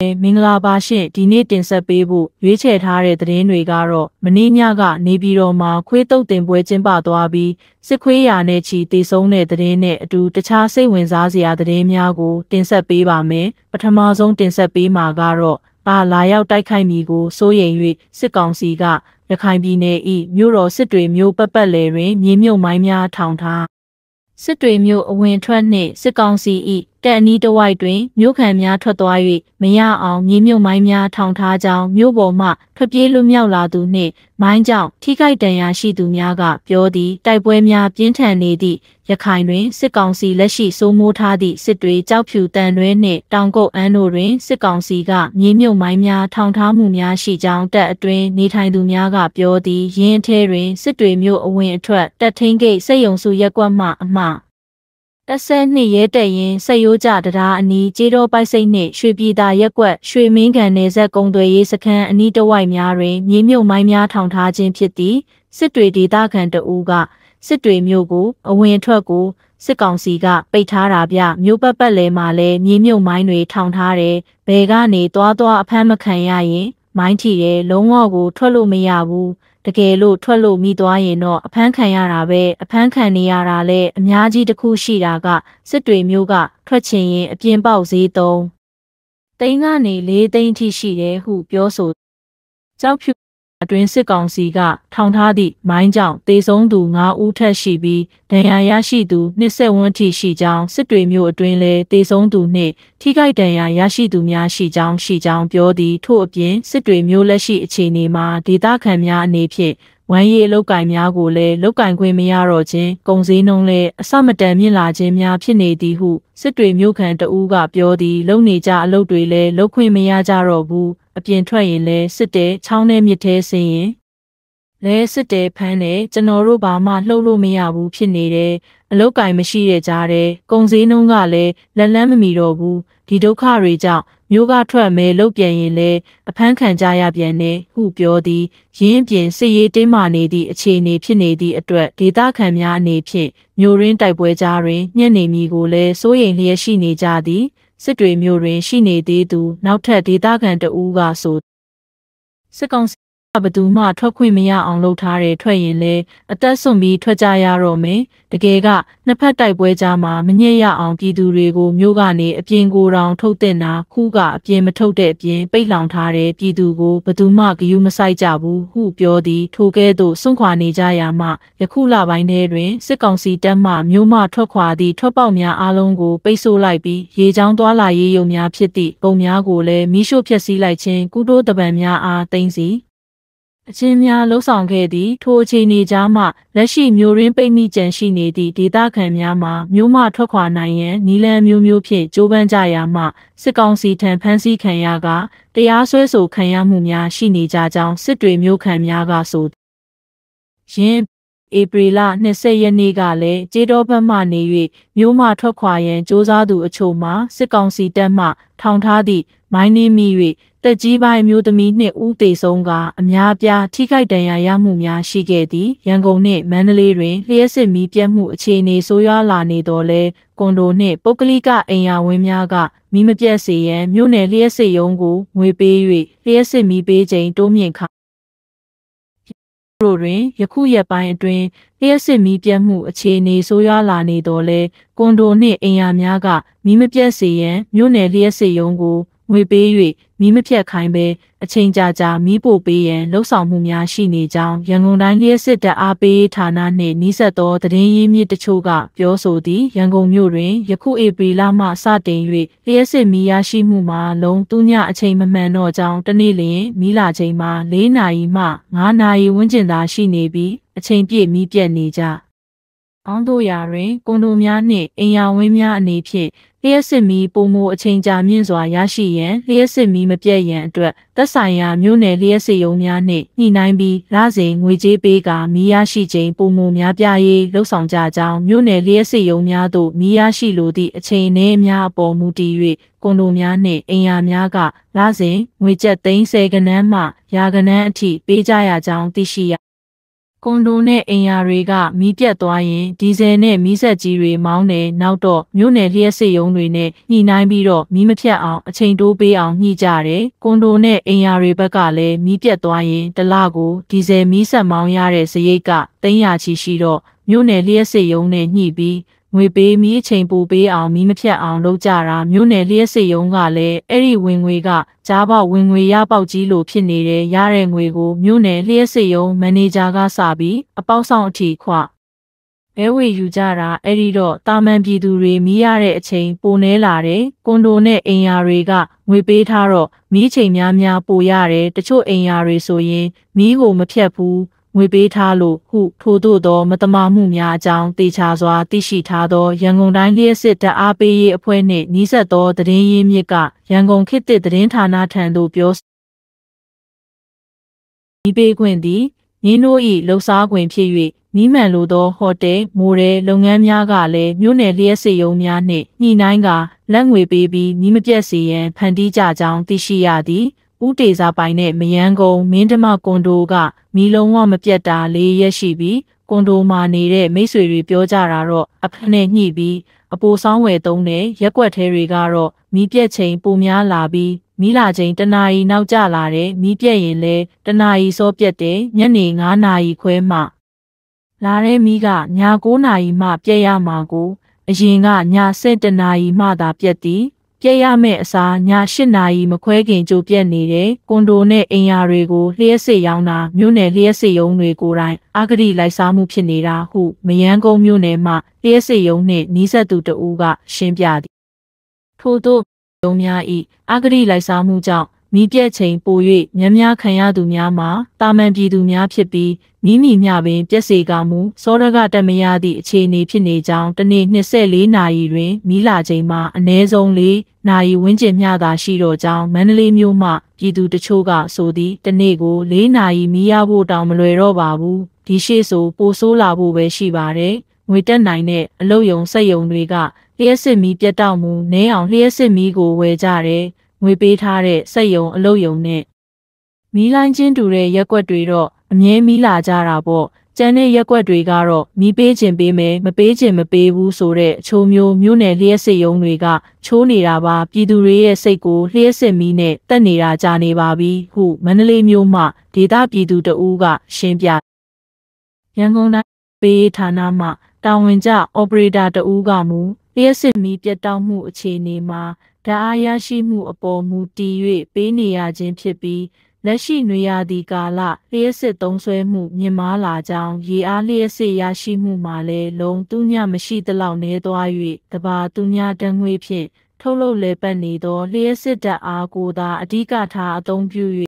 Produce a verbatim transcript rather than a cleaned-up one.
မင်္ဂလာပါရှင်ဒီနေ့တင်ဆက်ပေးဖို့ရွေးချယ်ထားတဲ့သတင်းတွေကတော့မနေ့ညကနေပြည်တော်မှာခွေးတုတ်တင်ပွဲကျင်းပသွားပြီးစစ်ခွေးရာနဲ့ချီတည်ဆုံးတဲ့သတင်းနဲ့အတူတခြားစိတ်ဝင်စားစရာသတင်းများကိုတင်ဆက်ပေးပါမယ်ပထမဆုံးတင်ဆက်ပေးမှာကတော့ပါလာရောက်တိုက်ခိုက်မိကိုစိုးရိမ်၍စစ်ကောင်စီကရခိုင်ပြည်နယ်၏မြို့တော်စစ်တွေမြို့ပတ်ပတ်လည်တွင်မြေမြုပ်မိုင်းများထောင်ထားစစ်တွေမြို့အဝင်ထွက်နှင့်စစ်ကောင်စီ၏တက်အနီးတစ်ဝိုက်တွင်မြို့ခံများထွက်သွား၍မရအောင်မြေမြုပ်မိုင်းများထောင်ထားကြောင်းမြို့ပေါ်မှထွက်ပြေးလွတ်မြောက်လာသူနှင့်မိုင်းကြောင့်ထိခိုက်ဒဏ်ရာရှိသူများကပြောသည်တိုက်ပွဲများပြင်းထန်နေသည့်ရခိုင်တွင်စစ်ကောင်စီလက်ရှိစိုးမိုးထားသည့်စစ်တွေကြောက်ဖြူတန်တွဲနှင့်တောင်ကုတ်အန်းတို့တွင်စစ်ကောင်စီကမြေမြုပ်မိုင်းများထောင်ထားမှုများရှိကြောင်းတပ်အတွင်းနေထိုင်သူများကပြောသည်ရင်းအထဲတွင်စစ်တွေမြို့အဝင်အထွက်တပ်ထင်းဂိတ်စက်ရုံစုရက်ကွက်မှအမှတက်ဆဲနှစ်ရဲတက်ရင်စက်ရိုးကြတရားအနီးကျေးတော်ပိုက်စိတ်နှင့်ရွှေပြည်သာရက်ကွက်ရွှေမင်းကန်နယ်ဆက်ကုန်းသွယ်ရေးစခန်းအနီးတစ်ဝိုက်များတွင်မြေမြုပ်မိုင်းများထောင်ထားခြင်းဖြစ်သည်စစ်တွေဒေသခံတအူးကစစ်တွေမြို့ကိုအဝင်ထွက်ကိုစစ်ကောင်စီကပိတ်ထားတာပြမြို့ပတ်ပတ်လည်မှာလည်းမြေမြုပ်မိုင်းတွေထောင်ထားတယ်ဘယ်ကနေသွားသွားအဖမ်းမခံရရင်မိုင်းထီတယ်လုံးဝကိုထွက်လို့မရဘူးတကယ်လို့ထွက်လို့မိသွားရင်တော့အဖမ်းခံရတာပဲအဖမ်းခံနေရတာလဲအများကြီးတစ်ခုရှိတာကစစ်တွေမျိုးကထွက်ချင်ရင်အပြင်ပေါက်ဈေးသုံးတိန်းကနေလေးသိန်းထိရှိတယ်ဟုပြောဆိုကြောက်ဖြူအတွင်းစစ်ကောင်စီကထောင်ထားသည့်မိုင်းကြောင့်တေဆုံးသူ၅ဦးထက်ရှိပြီးဒဏ်ရာရရှိသူနှစ်ဆက်ဝန်းထိရှိကြောင်းစစ်တွေမျိုးအတွင်းလဲတေဆုံးသူနှင့်ထိခိုက်ဒဏ်ရာရရှိသူများရှိကြောင်းရှိကြောင်းပြောသည်ထို့အပြင်စစ်တွေမျိုးလက်ရှိအခြေအနေမှာဒေသခံများအနေဖြင့်ဝမ်းရည်လောက်ကင်များကိုလည်းလောက်ကင်ခွင့်မရတော့ခြင်းကုန်စည်နှုန်းလည်းအဆမတန်မြင့်လာခြင်းများဖြစ်နေသည်ဟုစစ်တွေမျိုးခံတဦးကပြောသည်လုံနေကြအလုပ်တွေလည်းလုပ်ခွင့်မရကြတော့ဘူးအပြင်ထွက်ရင်လည်းစစ်တဲချောင်းထဲမြစ်ထဲဆင်းရင်လဲစစ်တဲဖမ်းတယ်ကျွန်တော်တို့ဘာမှလှုပ်လို့မရဘူးဖြစ်နေတယ်အလောက်ကင်မရှိတဲ့ကြားတဲ့ကုန်စည်နှုန်းကလည်းလက်လန်းမမီတော့ဘူးဒီဒုက္ခတွေကြောင့်မျိုးကထွက်မဲလုတ်ပြန်ရင်လည်းအဖမ်းခံကြရပြန်တယ်ဟုပြောသည်ရင်းပြင်စစ်ရေးတင်းမာနေသည့်အခြေအနေဖြစ်နေသည့်အတွက်ဒေသခံများအနေဖြင့်မျိုးရင်းတိုက်ပွဲကြားတွင်ညှက်နေမည်ကိုလည်းစိုးရိမ်လျက်ရှိနေကြသည်စစ်တွေမျိုးတွင်ရှိနေသေးသူနောက်ထပ်ဒေသခံတဦးကဆိုစစ်ကောင်စီဘသူမှထွက်ခွင့်မရအောင်လုပ်ထားတယ်ထွက်ရင်လည်းအသက်ဆုံးပြီးထွက်ကြရတော့မယ်တကယ်ကနှစ်ဖက်တိုက်ပွဲကြားမှာမညစ်ရအောင်ပြည်သူတွေကိုမျိုးကနေအပြင်ကိုတောင်ထုတ်တင်တာခုကအပြင်မထုတ်တဲ့အပြင်ပိတ်လောင်ထားတဲ့ပြည်သူကိုဘသူမှဂယုမဆိုင်ကြဘူးဟုပြောသည်ထိုကဲ့သို့စွန့်ခွာနေကြရမှယခုလပိုင်းထဲတွင်စစ်ကောင်စီတပ်မှမျိုးမှထွက်ခွာသည့်ထွက်ပေါက်များအလုံးကိုပိတ်ဆို့လိုက်ပြီးရေချောင်းသွားလာရေးရုံများဖြစ်သည့်ပုံများကိုလည်းမိရှို့ဖျက်ဆီးလိုက်ခြင်းကုတိုးတပံများအားသိမ်းစီအချင်းများလှုပ်ဆောင်ခဲ့သည့်ထိုအခြေအနေကြားမှလက်ရှိမျိုးရင်းပိတ်မိကြံရှိနေသည့်ဒေသခံများမှာမျိုးမထွက်ခွာနိုင်ရန်နီလန်မျိုးမျိုးဖြင့်ကြိုးပမ်းကြရာမှစစ်ကောင်စီထံဖမ်းဆီးခံရကတရားစွဲဆိုခံရမှုများရှိနေကြကြောင်းစစ်တွေမျိုးခံများကဆိုရင်းဧပြီလ၂၀ရက်နေ့ကလည်းကျေးတော်ဘက်မှနေ၍မျိုးမထွက်ခွာရန်စ조사သူအချို့မှာစစ်ကောင်စီတပ်မှထောင်ထားသည့်မိုင်းနှင်းမိ၍တက်ကြီးပိုင်းမျိုးသမီးနှင့်ဦးသေးဆုံးကအများပြားထိခိုက်ဒဏ်ရာရမှုများရှိခဲ့သည်ရန်ကုန်နှင့်မန္တလေးတွင်လျှက်စစ်မီးပြတ်မှုအခြေအနေဆိုးရွားလာနေတော့လဲကွန်ဒိုနှင့်ပုဂ္ဂလိကအိမ်ယာဝင်းများကမီးမပြတ်စေရန်မြို့နယ်လျှက်စစ်ရုံးကိုငွေပေး၍လျှက်စစ်မီးပေးချိန်တိုးမြင့်ခါတို့တွင်ယခုရက်ပိုင်းအတွင်းလျှက်စစ်မီးပြတ်မှုအခြေအနေဆိုးရွားလာနေတော့လဲကွန်ဒိုနှင့်အိမ်ယာများကမီးမပြတ်စေရန်မြို့နယ်လျှက်စစ်ရုံးကိုငွေပေး၍မီးမဖြတ်ခိုင်းပဲအချိန်ကြာကြာမီးပို့ပေးရန်လှုံ့ဆော်မှုများရှိနေကြောင်းရန်ကုန်တိုင်းလျှက်စစ်တပ်အားပေးဌာနနှင့်နှိစက်သောသတင်းရင်းမြစ်တချို့ကပြောဆိုသည်ရန်ကုန်မြို့တွင်ယခုဧပြီလမှစတင်၍လျှက်စစ်မီးရရှိမှုမှာလုံးသူညအချိန်မမှန်တော့ကြောင်းတနေ့လျင်မီးလာချိန်မှာ၄နာရီမှ၅နာရီဝန်းကျင်သာရှိနေပြီးအချိန်ပြည့်မီးပြတ်နေကြအောင်းတို့ရာတွင်ကွန်ဒိုများနှင့်အိမ်ယာဝင်းများအနေဖြင့်လျှက်စစ်မီးပုံမအချိန်ကြာမြင့်စွာရရှိရန်လျှက်စစ်မီးမပြတ်ရန်အတွက်သက်ဆိုင်ရာမြို့နယ်လျှက်စစ်ရုံးများနှင့်ညှိနှိုင်းပြီးလစဉ်ငွေကြေးပေးကာမီးရရှိခြင်းပုံမများပြားရေးလှုံ့ဆော်ကြကြောင်းမြို့နယ်လျှက်စစ်ရုံးများသို့မီးရရှိလိုသည့်အချိန်နှင့်များအပေါ်မူတည်၍ကွန်ဒိုများနှင့်အိမ်ယာများကလစဉ်ငွေကျပ်သိန်းဆယ်ကဏန်းမှရာကဏန်းအထိပေးကြရကြောင်းသိရှိရကွန်ဒိုနဲ့အိမ်ယာတွေကမီးပြတ်သွားရင်ဒီဇယ်နဲ့မီးစက်ကြီးတွေမောင်းတယ်နောက်တော့မြို့နယ်လျှက်စစ်ရုံးတွေနဲ့ညှိနှိုင်းပြီးတော့မီးမဖြတ်အောင်အချိန်တိုးပေးအောင်ညှိကြတယ်ကွန်ဒိုနဲ့အိမ်ယာတွေဘက်ကလည်းမီးပြတ်သွားရင်တစ်လကိုဒီဇယ်မီးစက်မောင်းရတဲ့စရိတ်ကသိန်းရာချီရှိတော့မြို့နယ်လျှက်စစ်ရုံးနဲ့ညှိပြီးငွေပေးမီးအချိန်ပိုပေးအောင်မီးမဖြတ်အောင်လုပ်ကြတာမြို့နယ်လျှက်စစ်ရုံးကလည်းအဲ့ဒီဝင်ငွေကကြားပေါက်ဝင်ငွေရပေါက်ကြီးလို့ဖြစ်နေတယ်ရတဲ့ငွေကိုမြို့နယ်လျှက်စစ်ရုံးမန်နေဂျာကစပြီးအပေါက်ဆောင်အထိခွဲဝေယူကြတာအဲ့ဒီတော့တာမန်ပြည်သူတွေမီးရတဲ့အချိန်ပိုနေလာတယ်ကွန်ဒိုနဲ့အိမ်ယာတွေကငွေပေးထားတော့မီးချိန်များများပိုရတယ်တချို့အိမ်ယာတွေဆိုရင်မီးကိုမဖြတ်ဘူးငွေပေးထားလို့ဟုထို့သို့သောမတမာမှုများအကြောင်းတေချာစွာသိရှိထားသောရန်ကုန်တိုင်းလျှက်စစ်တပ်အားပေးရေးအဖွဲ့နှင့်နှီးစပ်သောသတင်းရင်းမြစ်ကရန်ကုန်ခေတ်သစ်သတင်းဌာနထံသို့ပြောမီးပေးခွင့်သည်ရင်းတို့၏လှုပ်ရှားခွင့်ဖြစ်၍မီးမှန်လိုသောဟိုတယ်မိုးရဲလုပ်ငန်းများကလည်းမြို့နယ်လျှက်စစ်ရုံးများနှင့်ညှိနှိုင်းကာလက်ငွေပေးပြီးမီးမပြတ်စေရန်ဖန်တီးကြကြောင်းသိရှိရသည်ဦးတေစာပိုင်နဲ့မယန်းကုန်းမင်းဓမကွန်ဒိုကမီးလုံးဝမပြတ်တာလေးရက်ရှိပြီးကွန်ဒိုမှာနေတဲ့မိတ်ဆွေတွေပြောကြတာတော့အဖက်နဲ့ညှိပြီးအပိုဆောင်ဝယ်သုံးတဲ့ရက်ွက်သေးတွေကတော့မီးပြတ်ချိန်ပိုများလာပြီးမီးလာချိန်တနာရီနောက်ကျလာတဲ့မီးပြတ်ရင်လဲတနာရီစောပြတ်တဲ့ညနေငါးနာရီခွဲမှလာတဲ့မီးကညကိုးနာရီမှပြတ်ရမှာကိုအရင်ကညဆယ်တနာရီမှသာပြတ်သည်ပြည့်ရမယ့်အစားည၈နာရီမခွဲခင်ကြိုပြက်နေတဲ့ကွန်ဒိုနဲ့အိမ်ယာတွေကိုလျှက်စစ်ရောင်းတာမြို့နယ်လျှက်စစ်ရုံးတွေကိုယ်တိုင်အဂတိလိုက်စားမှုဖြစ်နေတာဟုမယန်းကုန်းမြို့နယ်မှလျှက်စစ်ရုံးနှင့်နီးစပ်သူတဦးကရှင်းပြသည်ထို့သောရုံးများ၏အဂတိလိုက်စားမှုကြောင့်မီးပြတ်ချိန်ပို၍များများခံရသူများမှာတာမန်ပြည်သူများဖြစ်ပြီးမိမိမျှပင်ပြက်စေကမူစောရကတက်မရသည့်အခြေအနေဖြစ်နေကြောင်းတနေ့၂၄နာရီတွင်မီးလာချိန်မှာအနည်းဆုံး၄နာရီဝန်းကျင်မျှသာရှိတော့ကြောင်းမန္တလေးမြို့မှပြည်သူတချို့ကဆိုသည်တနေ့ကို၄နာရီမီးရဖို့တောင်မလွယ်တော့ပါဘူးဒီရှေ့ဆိုပိုဆိုးလာဖို့ပဲရှိပါတယ်ငွေတက်နိုင်တဲ့အလုပ်ယုံစက်ယုံတွေကလျှက်စစ်မီးပြတ်တောက်မှုနည်းအောင်လျှက်စစ်မီးကိုဝယ်ကြတယ်ငွေပေးထားတဲ့စက်ယုံအလုပ်ယုံနဲ့မီးလိုင်းချင်းတူတဲ့ရက်ွက်တွေတော့အမြဲမီးလာကြတာပေါ့ကျန်တဲ့ရက်ွက်တွေကတော့မီးပေးခြင်းပေးမယ်မပေးခြင်းမပေးဘူးဆိုတဲ့အချိုးမျိုးမျိုးနယ်လျှက်စစ်ရုံးတွေကချိုးနေတာပါပြည်သူတွေရဲ့စိတ်ကိုလျှက်စစ်မီးနဲ့တက်နေတာကြာနေပါပြီဟုမန္တလေးမြို့မှဒေသပြည်သူတဦးကရှင်းပြရန်ကုန်တိုင်းပေးဌာနမှတာဝန်ကျအော်ပရေတာတဦးကမူလျှက်စစ်မီးပြတ်တောက်မှုအခြေအနေမှာဓာတ်အားရရှိမှုအပေါ်မူတည်၍ပေးနေရခြင်းဖြစ်ပြီးလက်ရှိနွေရာသီကာလလျှက်စစ်သုံးစွဲမှုမြင့်မားလာကြောင်းရေအားလျှက်စစ်ရရှိမှုမှာလည်းလုံးသူညမရှိသလောက်နည်းသွား၍တဘာသူညတန်းငွေဖြင့်ထုတ်လုပ်လည်ပတ်နေသောလျှက်စစ်ဓာတ်အားကိုသာအဓိကထားအသုံးပြု